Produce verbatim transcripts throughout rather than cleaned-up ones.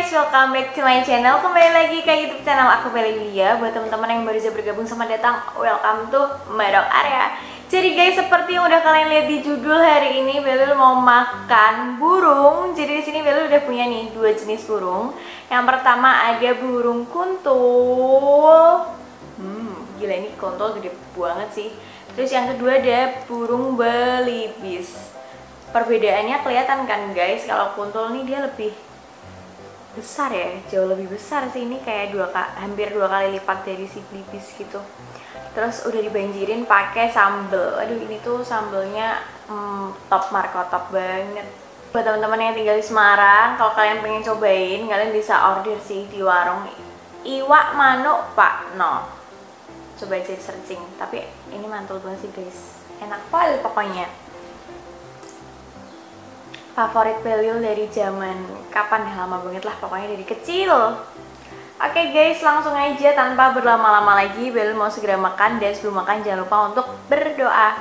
guys, welcome back to my channel. Kembali lagi ke YouTube channel aku, Bella Yulia. Buat teman-teman yang baru saja bergabung, selamat datang. Welcome to Madok Area. Jadi guys, seperti yang udah kalian lihat di judul, hari ini Bella mau makan burung. Jadi di sini Bella udah punya nih dua jenis burung. Yang pertama ada burung kuntul. Hmm, gila ini kuntul gede banget sih. Terus yang kedua ada burung belibis. Perbedaannya kelihatan kan guys, kalau kuntul nih dia lebih besar ya, jauh lebih besar sih. Ini kayak dua hampir dua kali lipat dari si belibis gitu. Terus udah dibanjirin pakai sambel. Aduh ini tuh sambelnya hmm, top markotop banget. Buat teman-teman yang tinggal di Semarang, kalau kalian pengen cobain, kalian bisa order sih di warung Iwak Manuk Pak No. Coba aja searching. Tapi ini mantul banget sih guys, enak banget pokoknya. Favorit Belil dari zaman kapan ya, lama banget lah pokoknya dari kecil. Oke okay guys, langsung aja tanpa berlama-lama lagi Belil mau segera makan. Dan sebelum makan jangan lupa untuk berdoa.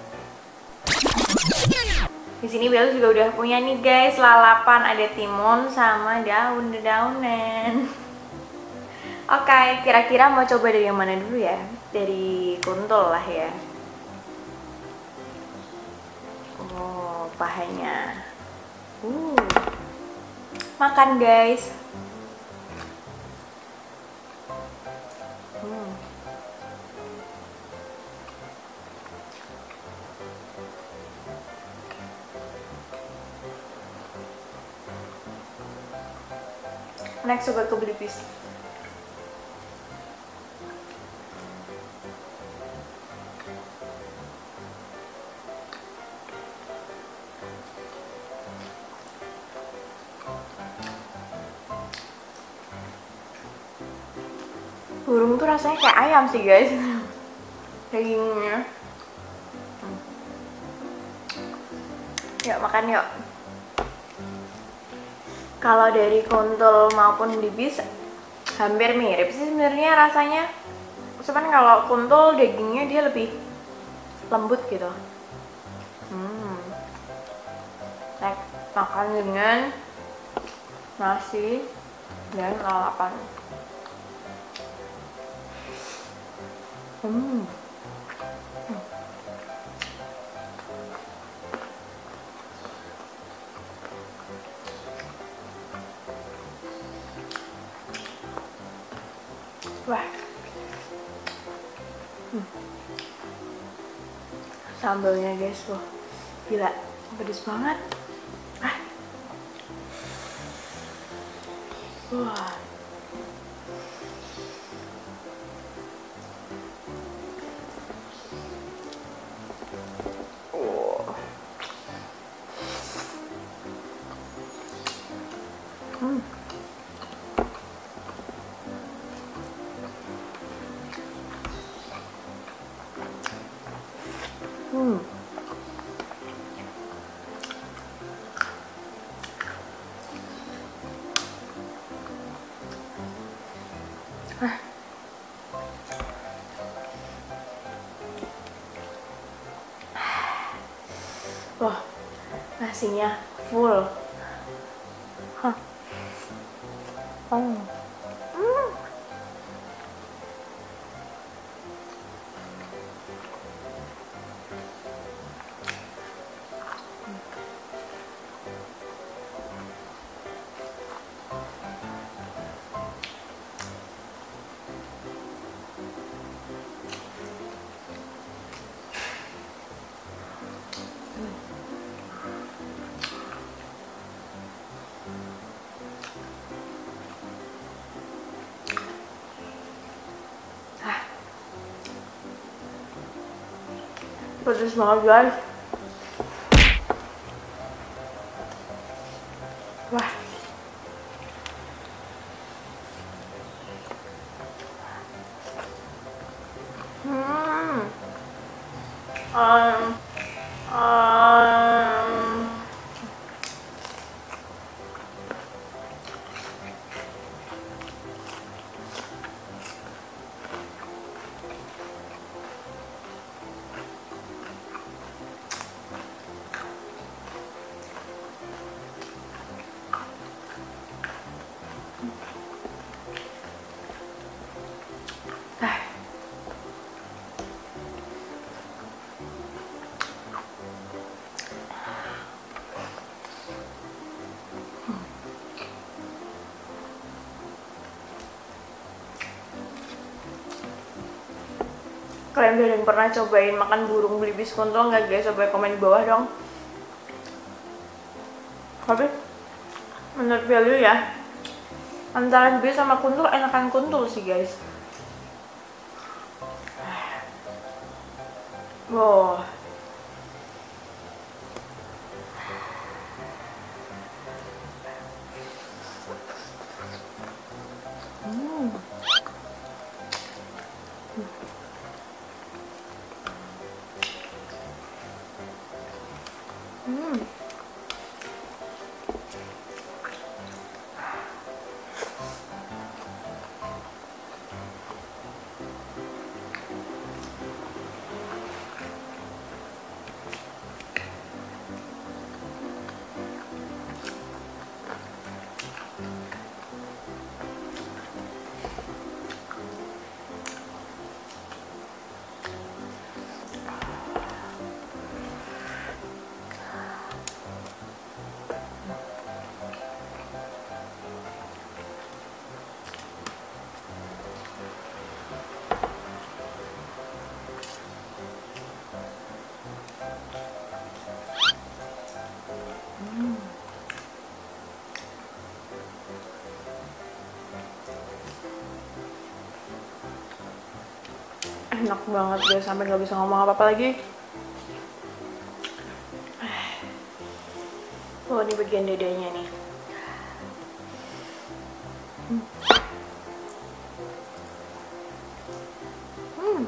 Di sini Belil juga udah punya nih guys lalapan, ada timun sama daun-daunan. Oke, okay, kira-kira mau coba dari yang mana dulu ya? Dari kuntul lah ya. Oh, pahanya. Uh, makan guys. Hmm. Next coba ke belibis. Burung tuh rasanya kayak ayam sih guys, dagingnya. Hmm. Yuk makan yuk. Kalau dari kuntul maupun belibis hampir mirip sih sebenarnya rasanya. Cuman kalau kuntul dagingnya dia lebih lembut gitu. Hmm. Nah, makan dengan nasi dan lalapan. Hmm. Hmm. Wah. Hmm. Sambelnya guys, wah gila, pedes banget. Ah. Wah. Hmm. Hmm. Ah. Wah, nasinya full. Hah. Oh. Hmm. Pedes banget guys. Wah. Hmm. Um. Um. Kalian udah ada yang pernah cobain makan burung belibis kuntul nggak guys? Coba komen di bawah dong. Tapi menurut value ya, antara belibis sama kuntul enakan kuntul sih guys. Wow. Hmm. Hmm. Enak banget guys, sampai nggak bisa ngomong apa-apa lagi. Oh, ini bagian dadanya nih. Hmm. Hmm.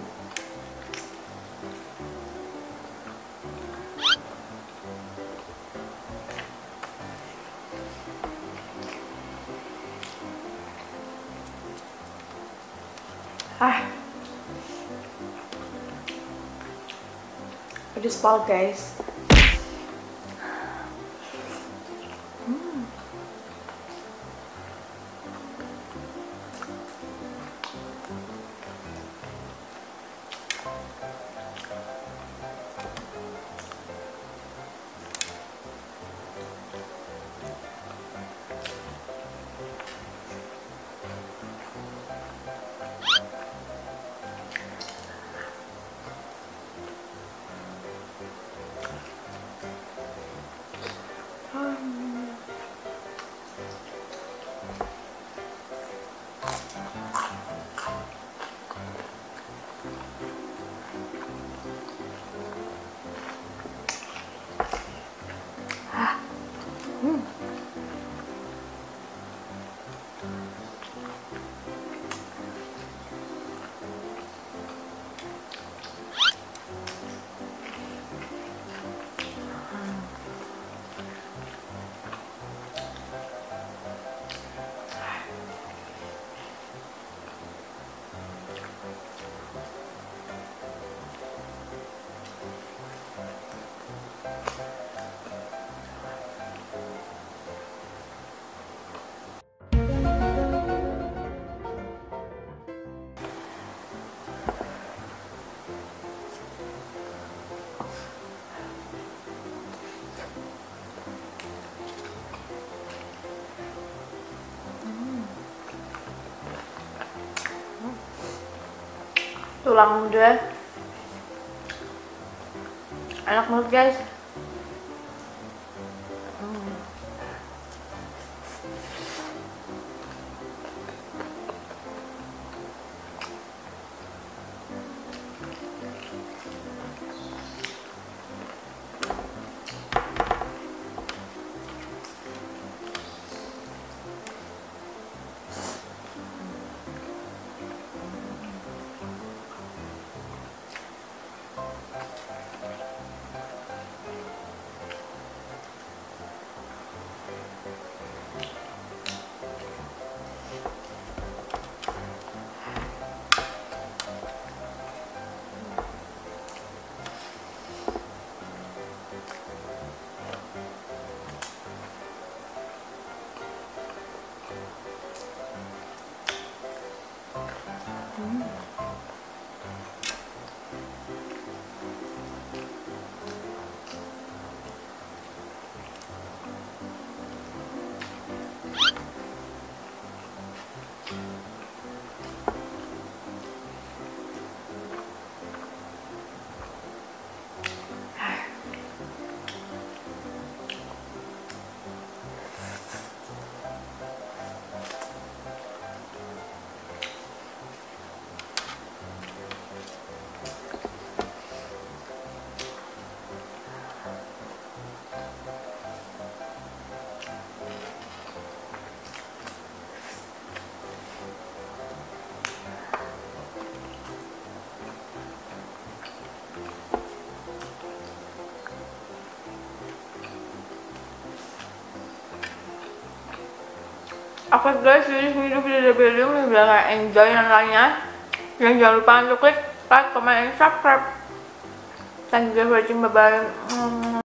Ah, pedes banget guys. Hmm. Hmm. Tulang muda, enak banget guys. Hmm. Oke guys, jadi video video video ini biar kalian enjoy nontonnya. Dan jangan lupa untuk klik like, comment, and subscribe. Thank you for watching, bye bye.